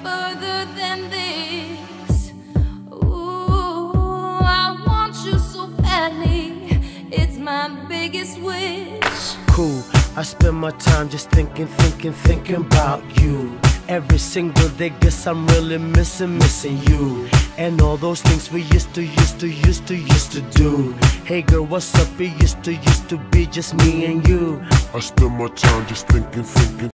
further than this. Ooh, I want you so badly, it's my biggest wish. Cool, I spend my time just thinking about you. Every single day, guess I'm really missing you. And all those things we used to do. Hey girl, what's up? It used to be just me and you. I spend my time just thinking